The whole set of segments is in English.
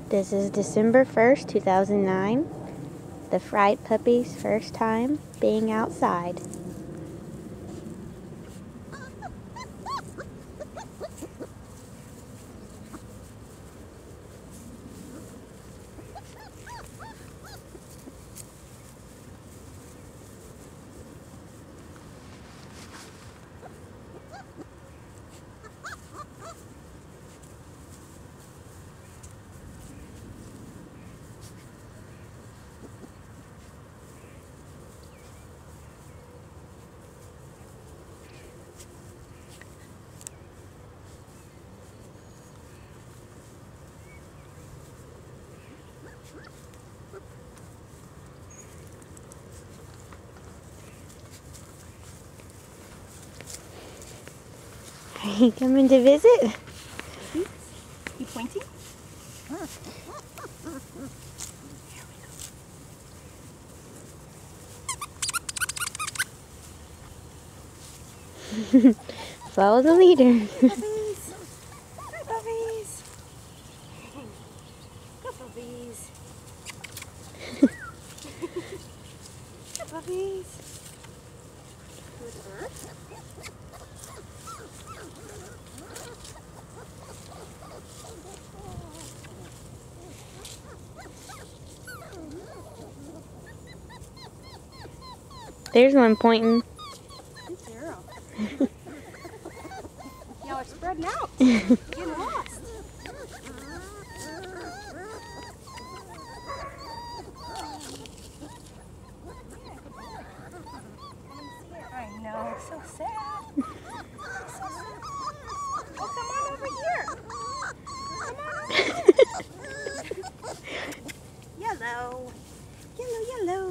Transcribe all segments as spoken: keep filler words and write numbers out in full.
This is December first, two thousand nine. The Fright Puppy's first time being outside. Are you coming to visit? You pointing? Follow the leader. Puppies! Hi, puppies! Go, puppies! Hi, puppies! There's one pointing. Good girl. Y'all are spreading out. You're getting lost. I know, it's so sad. It's so sad. Oh, come on over here. Come on over here. Yellow. Yellow, yellow.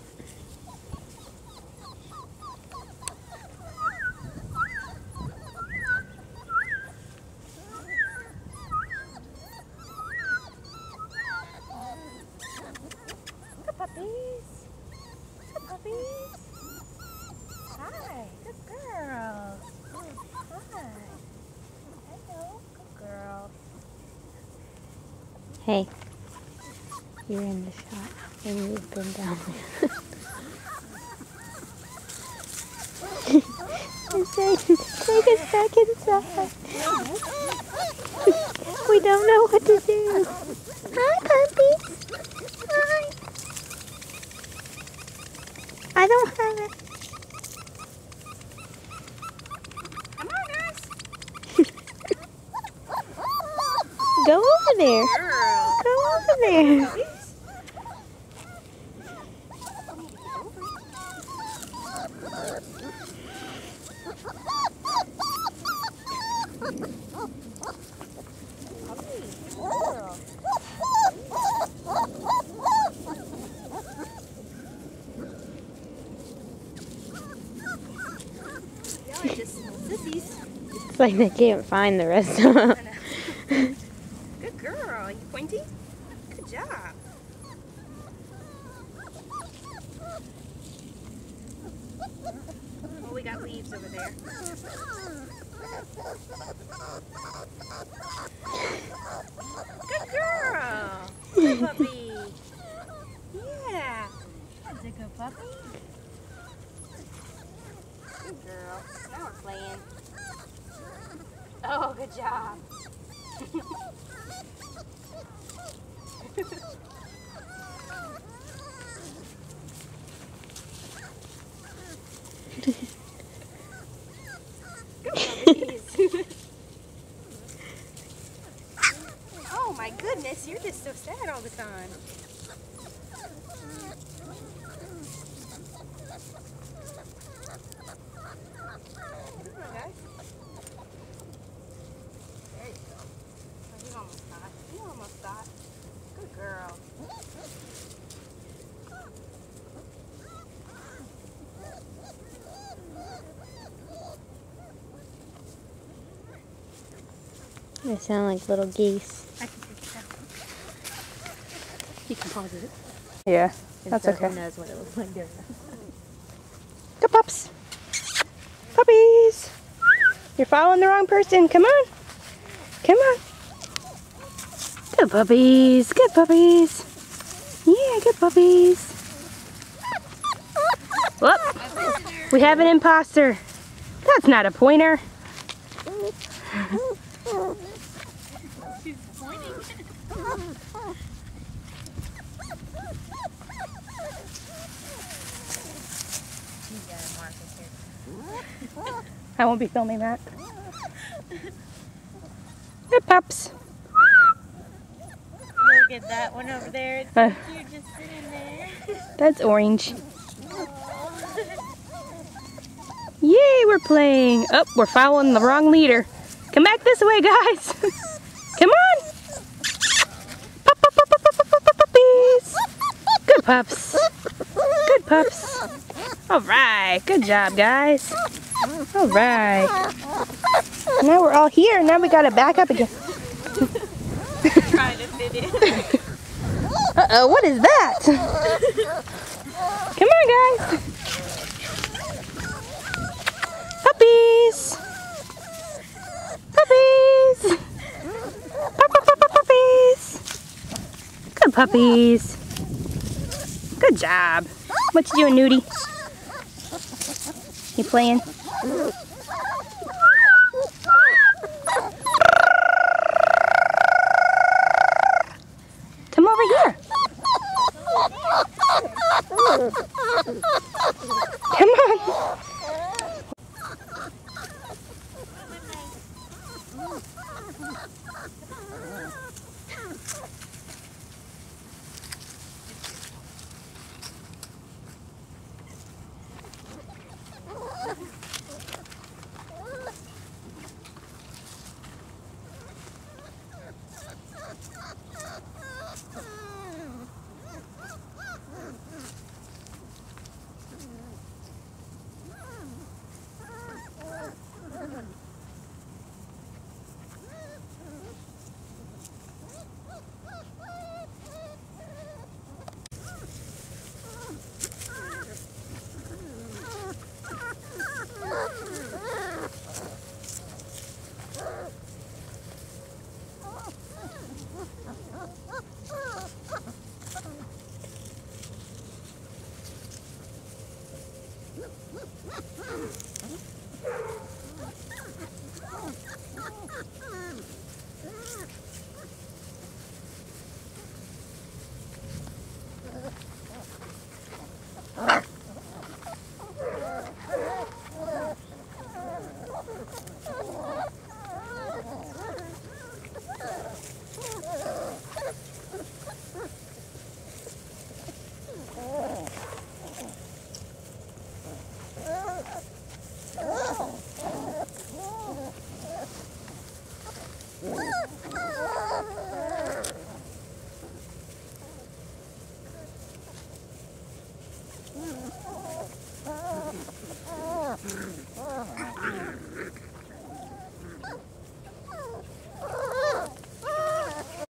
Puppies. Good puppies. Hi. Good girl. Hi. Hello. Good girl. Hey, you're in the shot and you've been down there. Take us back inside. We don't know what to do. Hi, puppies. Hi. I don't have it. Come on, guys. Go over there. Girl. Go over there. It's like they can't find the rest of them. Good girl. You pointing? Good job. Oh, we got leaves over there. Good girl. Good puppy. Yeah. That's a good puppy. Good girl. Now we're playing. Oh, good job. Good puppies. Oh my goodness, you're just so sad all the time. Come on, guys. There you go. Oh, you almost got it. You almost got it. Good girl. They sound like little geese. I can take it down. You can pause it. Yeah, that's okay. Who knows what it looks like there. Go, pups. Puppies. You're following the wrong person. Come on. Come on. Good puppies. Good puppies. Yeah, good puppies. Whoop. We have an imposter. That's not a pointer. She's pointing. I won't be filming that. Good pups. Look at that one over there. It's so Uh, cute just sitting there. That's orange. Yay, we're playing. Oh, we're following the wrong leader. Come back this way, guys. Come on. Pup, pup, pup, pup, pup, pup, pup, puppies. Good pups. Good pups. All right. Good job, guys. All right. Now we're all here. Now we got to back up again. Trying to fit in. Uh-oh, what is that? Come on, guys. Puppies. Puppies. Pup, pup, pup, pup, puppies. Good puppies. Good job. What you doing, Nudie? You playing?